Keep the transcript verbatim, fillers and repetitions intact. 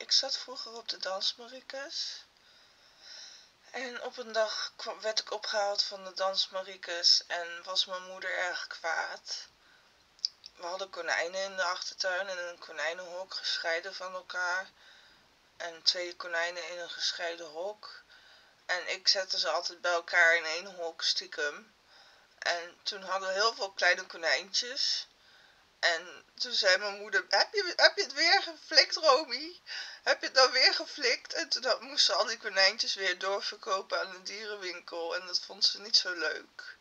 Ik zat vroeger op de Dansmariekes. En op een dag kwam, werd ik opgehaald van de Dansmariekes en was mijn moeder erg kwaad. We hadden konijnen in de achtertuin in een konijnenhok, gescheiden van elkaar. En twee konijnen in een gescheiden hok. En ik zette ze altijd bij elkaar in één hok, stiekem. En toen hadden we heel veel kleine konijntjes. En toen zei mijn moeder, heb je, heb je het weer geflikt, Romy? Heb je het nou weer geflikt? En toen moesten al die konijntjes weer doorverkopen aan de dierenwinkel. En dat vond ze niet zo leuk.